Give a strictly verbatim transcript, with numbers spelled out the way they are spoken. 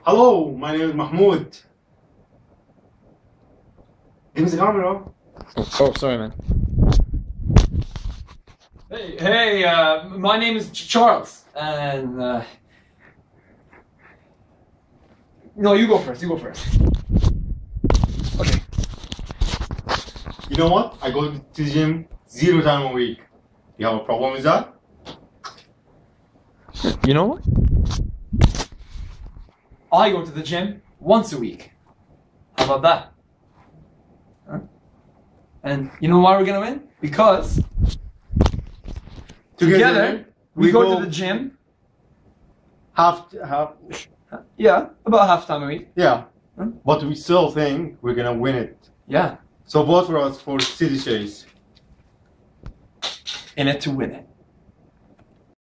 Hello, my name is Mahmoud. Give me the camera. Oh, sorry, man. Hey, hey, uh, my name is Ch- Charles, and uh, no, you go first. You go first. Okay. You know what? I go to the gym zero time a week. You have a problem with that? You know what? I go to the gym once a week. How about that? Huh? And you know why we're gonna win? Because together, together we, we go, go to the gym. Half, half. Yeah, about half time a week. Yeah, huh? But we still think we're gonna win it. Yeah. So vote for us for City Chase. In it to win it.